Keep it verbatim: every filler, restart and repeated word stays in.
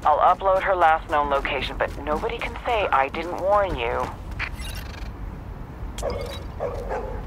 I'll upload her last known location, but nobody can say I didn't warn you.